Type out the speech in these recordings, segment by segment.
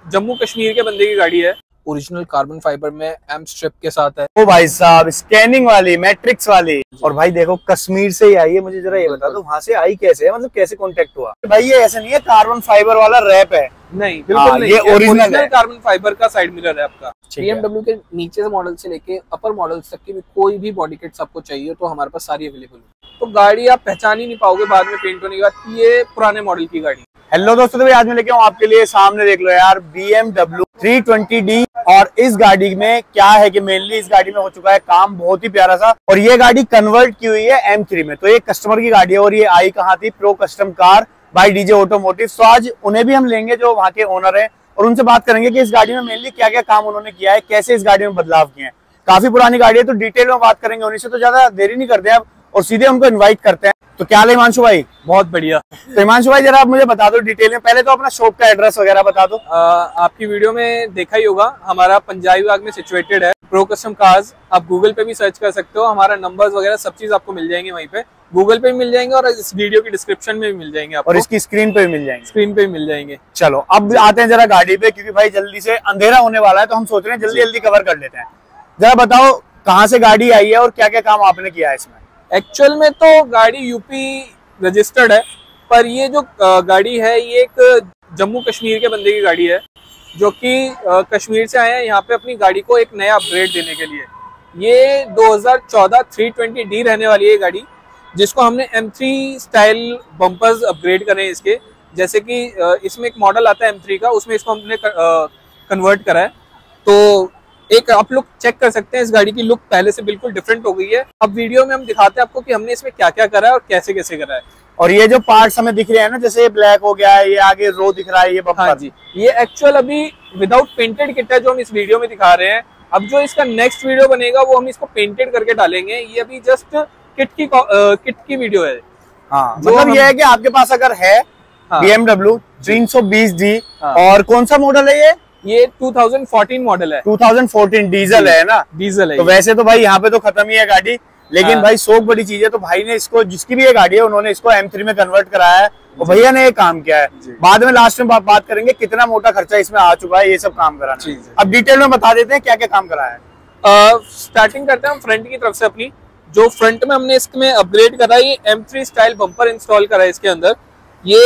जम्मू कश्मीर के बंदे की गाड़ी है। ओरिजिनल कार्बन फाइबर में एम स्ट्रिप के साथ है। ओ भाई साहब, स्कैनिंग वाली, मैट्रिक्स वाली। और भाई देखो कश्मीर से ही आई है। मुझे जरा ये बता दो वहां से आई कैसे है, मतलब कैसे कांटेक्ट हुआ? भाई ये ऐसा नहीं है कार्बन फाइबर वाला रैप है। नहीं, बिल्कुल नहीं, ये ओरिजिनल है। कार्बन फाइबर का साइड मिरर है आपका। BMW के नीचे से मॉडल से लेके अपर मॉडल्स तक की भी कोई भी बॉडी किट्स आपको चाहिए तो हमारे पास सारी अवेलेबल है। तो गाड़ी आप पहचान ही नहीं पाओगे बाद में पेंट होने के बाद ये पुराने मॉडल की गाड़ी। हेलो दोस्तों, तो भाई आज मैं लेके आऊँ आपके लिए, सामने देख लो यार, BMW 320D। और इस गाड़ी में क्या है कि मेनली इस गाड़ी में हो चुका है काम बहुत ही प्यारा सा, और ये गाड़ी कन्वर्ट की हुई है M3 में। तो ये कस्टमर की गाड़ी है और ये आई कहाँ थी? Pro custom car by DJ automotive. तो आज उन्हें भी हम लेंगे जो वहाँ के ओनर है और उनसे बात करेंगे कि इस गाड़ी में मेनली क्या क्या काम उन्होंने किया है, कैसे इस गाड़ी में बदलाव किए हैं। काफी पुरानी गाड़ी है तो डिटेल में बात करेंगे उन्हीं से। तो ज्यादा देरी नहीं करते अब और सीधे उनको इन्वाइट करते हैं। तो क्या हाल है हिमांशु भाई? बहुत बढ़िया। तो हिमांशु भाई जरा आप मुझे बता दो डिटेल में, पहले तो अपना शॉप का एड्रेस वगैरह बता दो। आपकी वीडियो में देखा ही होगा, हमारा पंजाबी बाग में सिचुएटेड है प्रो कस्टम कार्स। आप गूगल पे भी सर्च कर सकते हो, हमारा नंबर्स वगैरह सब चीज आपको मिल जाएंगे वहीं पे, गूगल पे भी मिल जाएंगे और इस वीडियो की डिस्क्रिप्शन में भी मिल जाएंगे आपको, और इसकी स्क्रीन पे भी मिल जाएंगे। स्क्रीन पे भी मिल जाएंगे। चलो अब आते हैं जरा गाड़ी पे, क्योंकि भाई जल्दी से अंधेरा होने वाला है तो हम सोच रहे हैं जल्दी जल्दी कवर कर लेते हैं। जरा बताओ कहाँ से गाड़ी आई है और क्या क्या काम आपने किया है इसमें? एक्चुअल में तो गाड़ी यूपी रजिस्टर्ड है, पर ये जो गाड़ी है ये एक जम्मू कश्मीर के बंदे की गाड़ी है जो कि कश्मीर से आए हैं यहाँ पे अपनी गाड़ी को एक नया अपग्रेड देने के लिए। ये 2014 320D रहने वाली है गाड़ी, जिसको हमने M3 स्टाइल बम्पर्स अपग्रेड करे हैं इसके। जैसे कि इसमें एक मॉडल आता है M3 का, उसमें इसको हमने कन्वर्ट करा है। तो एक आप लोग चेक कर सकते हैं, इस गाड़ी की लुक पहले से बिल्कुल डिफरेंट हो गई है। अब वीडियो में हम दिखाते हैं आपको कि हमने इसमें क्या क्या करा है और कैसे कैसे करा है। और ये जो पार्ट्स हमें दिख रहे हैं ना, जैसे ये ब्लैक हो गया है, ये आगे रो दिख रहा है, ये बम्पर। हाँ जी, ये एक्चुअल अभी विदाउट पेंटेड किट है जो हम इस वीडियो में दिखा रहे हैं। अब जो इसका नेक्स्ट वीडियो बनेगा वो हम इसको पेंटेड करके डालेंगे। ये अभी जस्ट किट की वीडियो है। हाँ, मतलब ये है कि आपके पास अगर है BMW 320D, और कौन सा मॉडल है ये 2014 मॉडल है। 2014 डीजल है ना? डीजल है। तो वैसे तो भाई यहाँ पे तो खत्म ही है गाड़ी, लेकिन भाई शौक बड़ी चीज है। तो भाई ने इसको, जिसकी भी ये गाड़ी है, उन्होंने इसको M3 में कन्वर्ट कराया है और भैया ने ये काम किया है। बाद में लास्ट में बात करेंगे कितना मोटा खर्चा इसमें आ चुका है ये सब काम कराना। अब डिटेल में बता देते हैं क्या क्या काम कराया है। स्टार्टिंग करते हैं हम फ्रंट की तरफ से अपनी। जो फ्रंट में हमने इसमें अपग्रेड करा है, ये M3 स्टाइल बम्पर इंस्टॉल करा है इसके अंदर। ये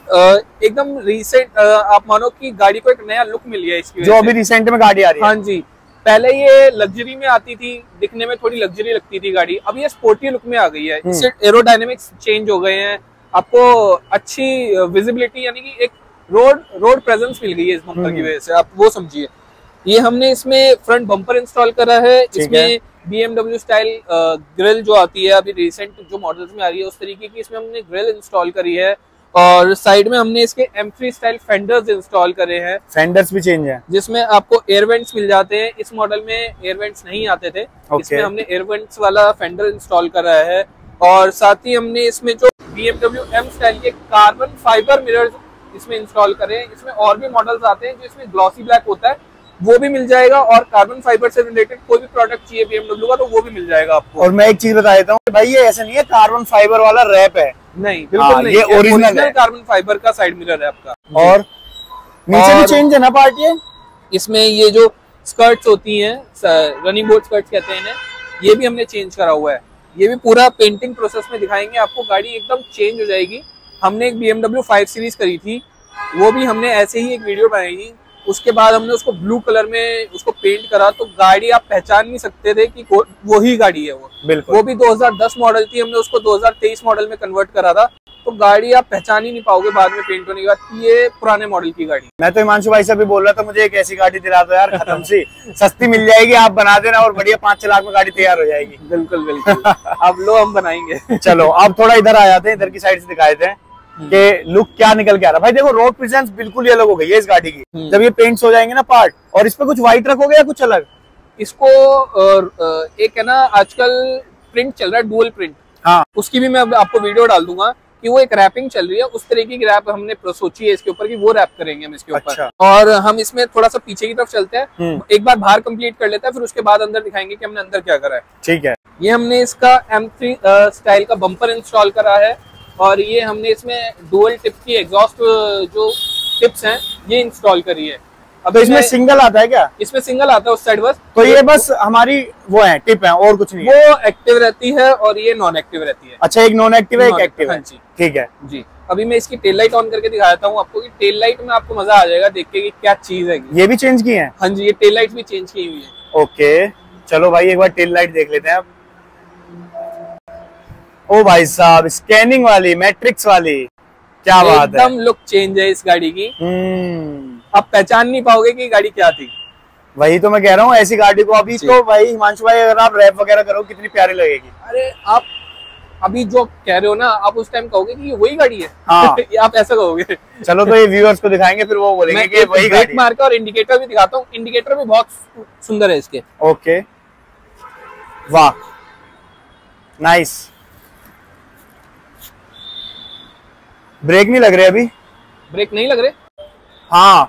एकदम रिसेंट आप मानो कि गाड़ी को एक नया लुक मिल गया इसकी, जो अभी रिसेंट में गाड़ी आ रही है। हाँ जी, पहले ये लग्जरी में आती थी, दिखने में थोड़ी लग्जरी लगती थी गाड़ी, अब ये स्पोर्टी लुक में आ गई है। इससे एरोडायनेमिक्स चेंज हो गए हैं, आपको अच्छी विजिबिलिटी यानी कि एक रोड प्रेजेंस मिल गई है इस बम्पर की वजह से, आप वो समझिए। ये हमने इसमें फ्रंट बम्पर इंस्टॉल करा है। इसमें BMW स्टाइल ग्रिल जो आती है अभी रिसेंट जो मॉडल्स में आ रही है उस तरीके की इसमें हमने ग्रिल इंस्टॉल करी है। और साइड में हमने इसके M3 स्टाइल फेंडर्स इंस्टॉल करे हैं। फेंडर्स भी चेंज है, जिसमें आपको एयर वेंट्स मिल जाते हैं। इस मॉडल में एयर वेंट्स नहीं आते थे, इसमें हमने एयर वेंट्स वाला फेंडर इंस्टॉल करा है। और साथ ही हमने इसमें जो BMW M स्टाइल के कार्बन फाइबर मिरर्स इसमें इंस्टॉल करे हैं। इसमें और भी मॉडल्स आते हैं जो इसमें ग्लॉसी ब्लैक होता है, वो भी मिल जाएगा। और कार्बन फाइबर से रिलेटेड कोई भी प्रोडक्ट चाहिए BMW का तो वो भी मिल जाएगा आपको। और मैं एक चीज बता देता हूँ भाई, ये ऐसा नहीं है कार्बन फाइबर वाला रैप है, नहीं बिल्कुल नहीं, ये ओरिजिनल कार्बन फाइबर का साइड मिरर है आपका। और नीचे भी चेंज है ना पार्ट ये? इसमें ये जो स्कर्ट्स होती हैं, रनिंग बोर्ड स्कर्ट्स कहते हैं इन्हें, ये भी हमने चेंज करा हुआ है। ये भी पूरा पेंटिंग प्रोसेस में दिखाएंगे आपको, गाड़ी एकदम चेंज हो जाएगी। हमने एक BMW 5 सीरीज करी थी, वो भी हमने ऐसे ही एक वीडियो बनाई थी। उसके बाद हमने उसको ब्लू कलर में उसको पेंट करा, तो गाड़ी आप पहचान नहीं सकते थे कि वो ही गाड़ी है वो। बिल्कुल, वो भी 2010 मॉडल थी, हमने उसको 2023 मॉडल में कन्वर्ट करा था। तो गाड़ी आप पहचान ही नहीं पाओगे बाद में पेंट होने के बाद कि ये पुराने मॉडल की गाड़ी। मैं तो हिमांशु भाई से भी बोल रहा था मुझे एक ऐसी गाड़ी दिला दो यार, खत्म सी सस्ती मिल जाएगी, आप बना देना और बढ़िया 5-6 लाख में गाड़ी तैयार हो जाएगी। बिल्कुल बिल्कुल अब लो हम बनाएंगे। चलो अब थोड़ा इधर आ जाते हैं, इधर की साइड से दिखाए थे कि लुक क्या निकल के आ रहा है। भाई देखो रोड प्रेजेंस बिल्कुल ही अलग हो गई है इस गाड़ी की। जब ये पेंट्स हो जाएंगे ना पार्ट, और इस पे कुछ व्हाइट रखोगे या कुछ अलग? इसको एक है ना आजकल प्रिंट चल रहा है, डुअल प्रिंट। हाँ, उसकी भी मैं आपको वीडियो डाल दूंगा कि वो एक रैपिंग चल रही है, उस तरीके की रैप हमने सोची है इसके ऊपर कि वो रैप करेंगे हम इसके ऊपर। अच्छा। और हम इसमें थोड़ा सा पीछे की तरफ चलते हैं, एक बार बाहर कंप्लीट कर लेते हैं, फिर उसके बाद अंदर दिखाएंगे कि हमने अंदर क्या करा है। ठीक है। ये हमने इसका M3 स्टाइल का बम्पर इंस्टॉल करा है, और ये हमने इसमें डुअल टिप की एग्जॉस्ट जो टिप्स हैं ये इंस्टॉल करी है। अब तो इसमें सिंगल आता है क्या? इसमें सिंगल आता है उस साइड बस। तो ये बस हमारी वो है टिप है और कुछ नहीं है? वो एक्टिव रहती है और ये नॉन एक्टिव रहती है। अच्छा, एक नॉन एक्टिव है एक एक्टिव है। हाँ जी ठीक है जी। अभी मैं इसकी टेल लाइट ऑन करके दिखाता हूँ आपको कि टेल लाइट में आपको मजा आ जाएगा देख के कि क्या चीज है। ये भी चेंज की है? हाँ जी, ये टेल लाइट भी चेंज की हुई है। ओके चलो भाई एक बार टेल लाइट देख लेते हैं अब। ओ भाई साहब, स्कैनिंग वाली, मैट्रिक्स वाली, क्या बात है, एकदम लुक चेंज है इस गाड़ी की। आप पहचान नहीं पाओगे कि गाड़ी क्या थी। वही तो मैं कह रहा हूँ, ऐसी गाड़ी को अभी तो भाई हिमांशु भाई अगर आप रैप वगैरह करो कितनी प्यारी लगेगी। अरे आप अभी जो कह रहे हो ना, आप उस टाइम कहोगे कि ये वही गाड़ी है। हाँ आप ऐसा कहोगे। चलो तो ये व्यूअर्स को दिखाएंगे, फिर वो बोलेंगे कि वही गाड़ी। मार के और इंडिकेटर भी दिखाता हूँ, इंडिकेटर भी बहुत सुंदर है इसके। ओके वाह नाइस। ब्रेक नहीं लग रहे अभी? ब्रेक नहीं लग रहे? हाँ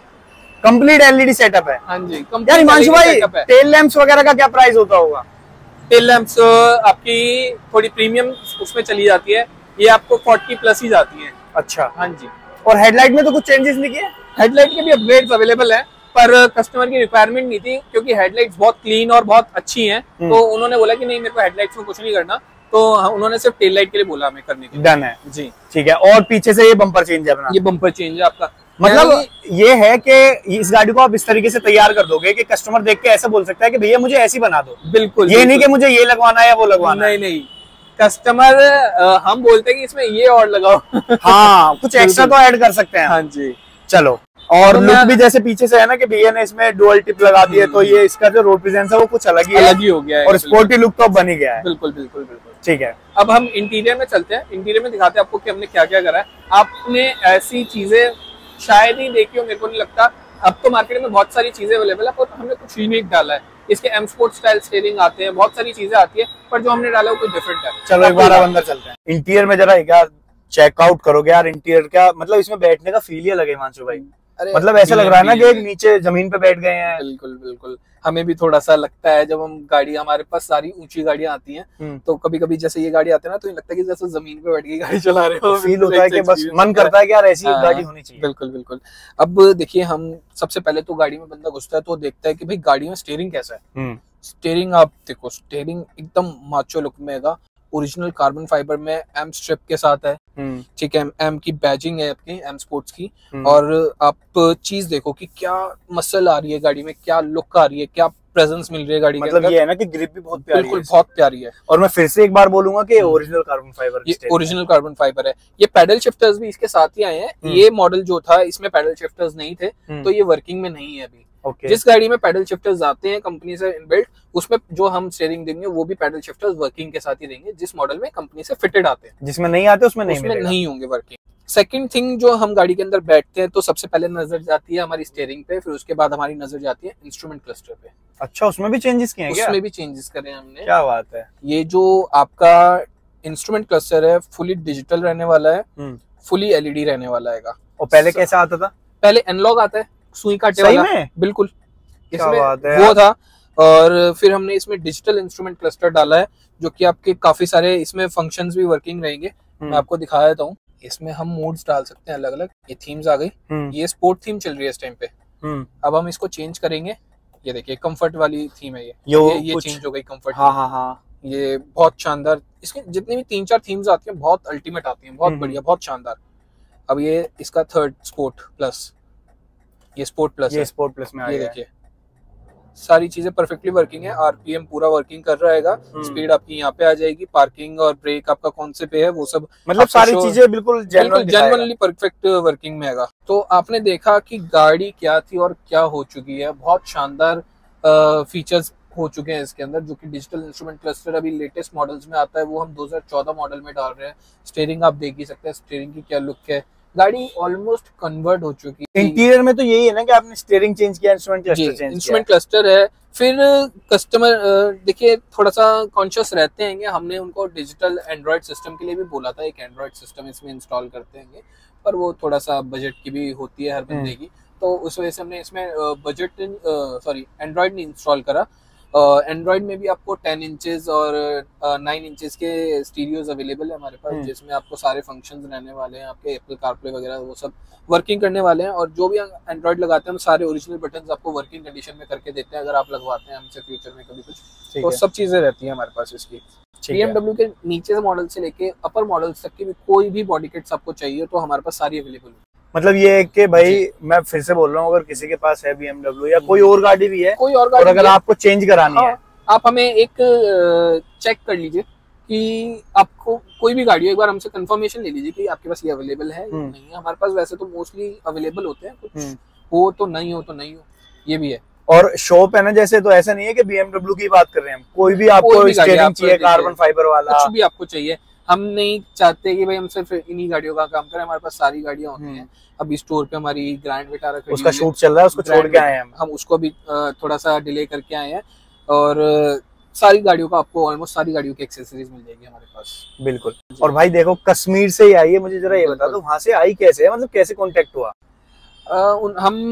कंप्लीट एलईडी सेटअप है। हाँ जी यार हिमांशु भाई, टेल लैंप्स वगैरह का क्या प्राइस होता होगा? टेल लैंप्स आपकी थोड़ी प्रीमियम उसमें चली जाती है, ये आपको 40 प्लस ही जाती है। अच्छा हाँ जी। और हेडलाइट में तो कुछ चेंजेस नहीं किए? हेडलाइट के भी अपग्रेड्स अवेलेबल है, पर कस्टमर की रिक्वायरमेंट नहीं थी क्योंकि हेडलाइट्स बहुत क्लीन और बहुत अच्छी हैं। तो उन्होंने बोला कि नहीं, मेरे को हेडलाइट्स में कुछ नहीं करना, तो उन्होंने सिर्फ टेल लाइट के लिए बोला हमें करने के लिए। डन है जी ठीक है। और पीछे से ये बम्पर चेंज है अपना? ये बम्पर चेंज है आपका। मतलब ये है कि इस गाड़ी को आप इस तरीके से तैयार कर दोगे कि कस्टमर देख के ऐसा बोल सकता है कि भैया मुझे ऐसी बना दो। बिल्कुल, ये नहीं कि मुझे ये लगवाना है या वो लगवाना है। नहीं, कस्टमर हम बोलते हैं कि इसमें ये और लगाओ। हाँ कुछ एक्स्ट्रा तो ऐड कर सकते हैं। हाँ जी चलो। और तो लुक भी जैसे पीछे से है ना कि भैया ने इसमें डुअल टिप लगा दी है, तो ये इसका जो रोड प्रेजेंस है वो कुछ अलग ही हो गया है और स्पोर्टी लुक तो बन ही गया है। बिल्कुल बिल्कुल बिल्कुल ठीक है। अब हम इंटीरियर में चलते हैं, इंटीरियर में दिखाते हैं आपको कि हमने क्या क्या करा है। आपने ऐसी चीजें शायद ही देखी हो, मेरे को नहीं लगता। अब तो मार्केट में बहुत सारी चीजें अवेलेबल है, पर हमने कुछ यूनिक डाला है। इसके एम स्पोर्ट स्टाइल स्टीयरिंग आते हैं, बहुत सारी चीजें आती है, पर जो हमने डाला है वो कुछ डिफरेंट है। चलो एक बार अंदर चलते हैं। इंटीरियर में जरा एक यार चेकआउट करोगे यार, इंटीरियर का मतलब इसमें बैठने का फील ही अलग है हिमांशु भाई। मतलब ऐसा लग रहा है ना कि एक नीचे जमीन पे बैठ गए हैं। बिल्कुल बिल्कुल, हमें भी थोड़ा सा लगता है जब हम गाड़ी, हमारे पास सारी ऊंची गाड़ियां आती हैं तो कभी कभी जैसे ये गाड़ी आती है ना, तो लगता है कि जैसे जमीन पे बैठ के गाड़ी चला रहे हो। फील होता है कि बस मन करता है कि यार ऐसी गाड़ी होनी चाहिए। बिल्कुल बिल्कुल। अब देखिए, हम सबसे पहले तो गाड़ी में बंदा घुसता है तो देखता है कि भाई गाड़ी में स्टीयरिंग कैसा है। स्टीयरिंग आप देखो, स्टीयरिंग एकदम माचो लुक में है, ओरिजिनल कार्बन फाइबर में एम स्ट्रिप के साथ है। ठीक है, एम की बैजिंग है आपकी, एम स्पोर्ट्स की। और आप चीज देखो कि क्या मसल आ रही है गाड़ी में, क्या लुक आ रही है, क्या प्रेजेंस मिल रही है गाड़ी मतलब के ये है ना कि ग्रिप भी बहुत प्यारी बिल्कुल बहुत प्यारी है। और मैं फिर से एक बार बोलूंगा कि ओरिजिनल कार्बन फाइबर, ये ओरिजिनल कार्बन फाइबर है। ये पैडल शिफ्टर्स भी इसके साथ ही आए हैं। ये मॉडल जो था इसमें पैडल शिफ्टर्स नहीं थे, तो ये वर्किंग में नहीं है अभी। जिस गाड़ी में पैडल शिफ्टर्स आते हैं कंपनी से इनबिल्ट, उसमें जो हम स्टीयरिंग देंगे वो भी पैडल शिफ्टर्स वर्किंग के साथ ही देंगे। जिस मॉडल में कंपनी से फिटेड आते हैं, जिसमें नहीं आते उसमें नहीं होंगे वर्किंग। सेकंड थिंग, जो हम गाड़ी के अंदर बैठते हैं तो सबसे पहले नजर जाती है हमारी स्टीयरिंग पे, फिर उसके बाद हमारी नजर जाती है इंस्ट्रूमेंट क्लस्टर पे। अच्छा, उसमें भी चेंजेस किए हैं क्या? उसमें भी चेंजेस करे हमने। क्या बात है। ये जो आपका इंस्ट्रूमेंट क्लस्टर है फुली डिजिटल रहने वाला है, फुली एलईडी रहने वाला है। और पहले कैसा आता था? पहले एनालॉग आता है, सुई काटे वाला। सही में? बिल्कुल, इसमें वो था। और फिर हमने इसमें डिजिटल इंस्ट्रूमेंट क्लस्टर डाला है, जो कि आपके काफी सारे इसमें फंक्शंस भी वर्किंग रहेंगे। मैं आपको दिखा देता हूँ। इसमें हम मोड्स डाल सकते हैं अलग अलग। ये थीम्स आ गई, ये स्पोर्ट थीम चल रही है इस टाइम पे। अब हम इसको चेंज करेंगे। ये देखिए कंफर्ट वाली थीम है, ये चेंज हो गई कंफर्ट। हाँ। ये बहुत शानदार, इसके जितनी भी 3-4 थीम्स आती हैं बहुत अल्टीमेट आती हैं, बहुत बढ़िया, बहुत शानदार। अब ये इसका थर्ड स्पोर्ट प्लस, ये स्पोर्ट प्लस, ये स्पोर्ट प्लस में आ गया। ये देखिए सारी चीजें परफेक्टली वर्किंग है। आरपीएम पूरा वर्किंग कर रहेगा। स्पीड आपकी यहाँ पे आ जाएगी, पार्किंग और ब्रेक आपका कौन से पे है वो सब, मतलब सारी चीजें बिल्कुल जेन्युइनली परफेक्ट वर्किंग में आएगा। तो आपने देखा कि गाड़ी क्या थी और क्या हो चुकी है। बहुत शानदार फीचर्स हो चुके हैं इसके अंदर, जो कि डिजिटल इंस्ट्रूमेंट क्लस्टर अभी लेटेस्ट मॉडल्स में आता है, वो हम 2014 मॉडल में डाल रहे हैं। स्टीयरिंग आप देख ही सकते हैं, स्टीयरिंग की क्या लुक है। गाड़ी ऑलमोस्ट कन्वर्ट हो चुकी है। इंटीरियर में तो यही है ना कि आपने स्टीयरिंग चेंज किया, इंस्ट्रूमेंट क्लस्टर चेंज किया। इंस्ट्रूमेंट क्लस्टर है। फिर कस्टमर देखिए थोड़ा सा कॉन्शियस रहते हैं, हमने उनको डिजिटल एंड्रॉइड सिस्टम के लिए भी बोला था, एक एंड्रॉइड सिस्टम इसमें इंस्टॉल करते हैं, पर वो थोड़ा सा बजट की भी होती है हर बंदे की, तो उस वजह से हमने इसमें एंड्रॉइड नहीं इंस्टॉल करा। एंड्रॉइड में भी आपको 10 इंचेस और 9 इंचेस के स्टीरियोज अवेलेबल है हमारे पास, जिसमें आपको सारे फंक्शंस रहने वाले हैं, आपके एप्पल कारप्ले वगैरह वो सब वर्किंग करने वाले हैं। और जो भी एंड्रॉइड लगाते हैं हम सारे ओरिजिनल बटन आपको वर्किंग कंडीशन में करके देते हैं, अगर आप लगवाते हैं हमसे फ्यूचर में कभी कुछ, तो सब चीजें रहती है हमारे पास इसकी। BMW के नीचे से मॉडल से लेके अपर मॉडल्स तक की भी कोई भी बॉडी किट्स आपको चाहिए तो हमारे पास सारी अवेलेबल है। मतलब ये है कि भाई मैं फिर से बोल रहा हूँ, अगर किसी के पास है BMW या कोई और गाड़ी भी है, कोई और गाड़ी, और अगर आपको चेंज करानी है, आप हमें एक चेक कर लीजिए कि आपको कोई भी गाड़ी हो, एक बार हमसे कंफर्मेशन ले लीजिए कि आपके पास ये अवेलेबल है या नहीं है। हमारे पास वैसे तो मोस्टली अवेलेबल होते हैं, कुछ हो तो नहीं हो, ये भी है। और शॉप है ना जैसे, तो ऐसा नहीं है कि BMW की बात कर रहे हैं हम, कोई भी आपको स्टीयरिंग चाहिए कार्बन फाइबर वाला, कुछ भी आपको चाहिए। हम नहीं चाहते कि भाई हम सिर्फ इन्हीं गाड़ियों का काम करें, हमारे पास सारी गाड़ियां होती हैं। अभी स्टोर पे हमारी ग्रैंड विटारा खड़ी है, उसका शूट चल रहा है, उसको छोड़ के आए हैं हम उसको भी थोड़ा सा डिले करके आए हैं। और सारी गाड़ियों का आपको ऑलमोस्ट सारी गाड़ियों की एक्सेसरीज मिल जाएगी हमारे पास। बिल्कुल। और भाई देखो कश्मीर से ही आई है, मुझे जरा ये बता दो वहां से आई कैसे है, मतलब कैसे कांटेक्ट हुआ? हम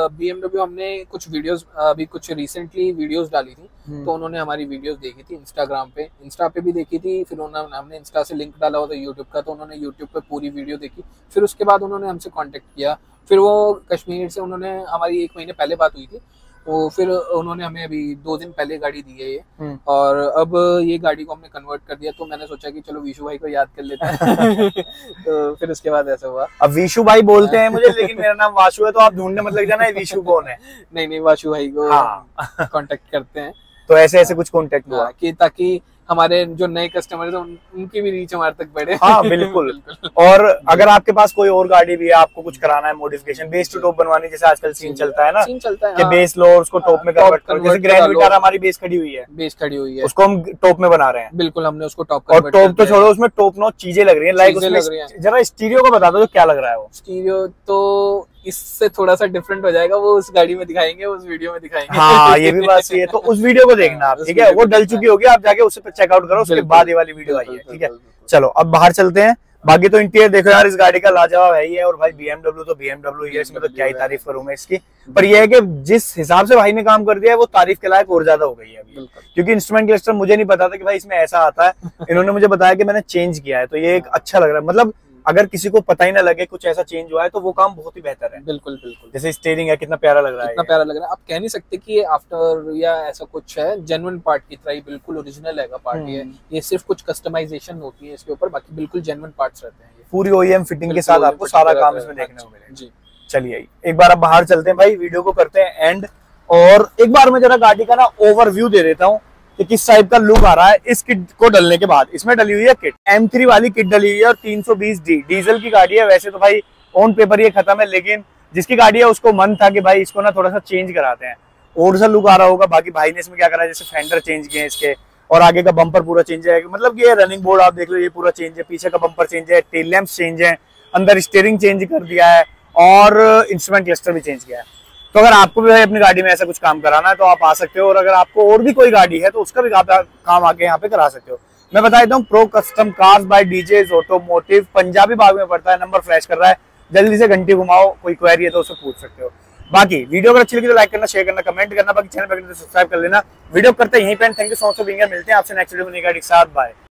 BMW हमने कुछ वीडियोस, अभी कुछ रिसेंटली वीडियोस डाली थी, तो उन्होंने हमारी वीडियोस देखी थी इंस्टाग्राम पे, इंस्टा पे भी देखी थी, फिर हमने इंस्टा से लिंक डाला हुआ था यूट्यूब का, तो उन्होंने यूट्यूब पे पूरी वीडियो देखी, फिर उसके बाद उन्होंने हमसे कांटेक्ट किया। फिर वो कश्मीर से, उन्होंने हमारी 1 महीने पहले बात हुई थी, तो फिर उन्होंने हमें अभी 2 दिन पहले गाड़ी दी है ये, और अब ये गाड़ी को हमने कन्वर्ट कर दिया, तो मैंने सोचा कि चलो विशु भाई को याद कर लेते हैं। तो फिर उसके बाद ऐसा हुआ। अब विशु भाई बोलते हैं मुझे, लेकिन मेरा नाम वाशु है, तो आप ढूंढने मत लग जाना है विशु कौन है। नहीं, वाशु भाई को कांटेक्ट करते हैं। तो ऐसे कुछ कांटेक्ट हुआ कि ताकि हमारे जो नए कस्टमर है उनकी भी रीच हमारे तक बढ़े। हाँ बिल्कुल। और अगर आपके पास कोई और गाड़ी भी है, आपको कुछ कराना है मॉडिफिकेशन, बेस टू टॉप बनवानी, जैसे आजकल सीन चलता है ना, कि बेस लो और उसको टॉप में कन्वर्ट करो, जैसे ग्रैंड विटारा हमारी बेस खड़ी हुई है, उसको हम टॉप में बना रहे हैं। बिल्कुल, हमने उसको टॉप, और टॉप तो छोड़ो, उसमें टॉप नॉच चीजें लग रही है, लाइक उसमें जरा स्टीरियो को बता दो क्या लग रहा है। वो स्टीरियो तो इससे थोड़ा सा डिफरेंट हो जाएगा, वो उस गाड़ी में दिखाएंगे, उस वीडियो में दिखाएंगे। हाँ ये भी बात सही है, तो उस वीडियो को देखना आप, ठीक है, वो डल चुकी होगी, आप जाके उससे चेकआउट करो, उसके बाद ये वाली वीडियो आई है, ठीक है। चलो अब बाहर चलते हैं। बाकी तो इंटीरियर देखो यार, इस गाड़ी का लाजवाब है ही है, और भाई BMW तो BMW है, इसमें तो क्या ही तारीफ करूं मैं इसकी। पर यह है कि जिस हिसाब से भाई ने काम कर दिया है, वो तारीफ के लायक और ज्यादा हो गई है अभी, क्योंकि इंस्ट्रूमेंट क्लस्टर मुझे नहीं पता था कि भाई इसमें ऐसा आता है, इन्होंने मुझे बताया कि मैंने चेंज किया है, तो ये एक अच्छा लग रहा है। मतलब अगर किसी को पता ही ना लगे कुछ ऐसा चेंज हुआ है, तो वो काम बहुत ही बेहतर है। बिल्कुल। जैसे स्टीयरिंग है, कितना प्यारा लग रहा है, कितना प्यारा लग रहा है। आप कह नहीं सकते कि ये आफ्टर या ऐसा कुछ है, जेन्युइन पार्ट की तरह ही बिल्कुल ओरिजिनल है पार्ट। ये सिर्फ कुछ कस्टमाइजेशन होती है इसके ऊपर, बाकी बिल्कुल जेन्युइन पार्ट्स रहते हैं। पूरी OEM फिटिंग के साथ आपको सारा काम इसमें देखने को मिलेगा जी। चलिए एक बार अब बाहर चलते हैं भाई, वीडियो को करते हैं एंड, और एक बार मैं जरा गाड़ी का ना ओवरव्यू दे देता हूँ कि किस टाइप का लुक आ रहा है इस किट को डलने के बाद। इसमें डली हुई है किट, M3 वाली किट डली हुई है, और 320D डीजल की गाड़ी है। वैसे तो भाई ऑन पेपर ये खत्म है, लेकिन जिसकी गाड़ी है उसको मन था कि भाई इसको ना थोड़ा सा चेंज कराते हैं, और सा लुक आ रहा होगा। बाकी भाई ने इसमें क्या करा है, जैसे फेंडर चेंज किए इसके, और आगे का बम्पर पूरा चेंज है, मतलब ये रनिंग बोर्ड आप देख लो, ये पूरा चेंज है, पीछे का बम्पर चेंज है, टेल लैंप्स चेंज है, अंदर स्टीयरिंग चेंज कर दिया है, और इंस्ट्रूमेंट क्लस्टर भी चेंज किया है। तो अगर आपको भी अपनी गाड़ी में ऐसा कुछ काम कराना है तो आप आ सकते हो, और अगर आपको और भी कोई गाड़ी है तो उसका भी काम आके यहाँ पे करा सकते हो। मैं बता देता हूँ, pro custom cars by DJ's automotive, Punjabi Bagh में पड़ता है, नंबर फ्लैश कर रहा है, जल्दी से घंटी घुमाओ, कोई क्वेरी है तो उससे पूछ सकते हो। बाकी वीडियो अगर अच्छी लगी तो लाइक करना, शेयर करना, कमेंट करना, बाकी चैनल पर सब्सक्राइब कर लेना। वीडियो करते यहीं पे, thank you so much for being here. मिलते हैं आपसे नेक्स्ट वीडियो में नई गाड़ी के साथ, बाय।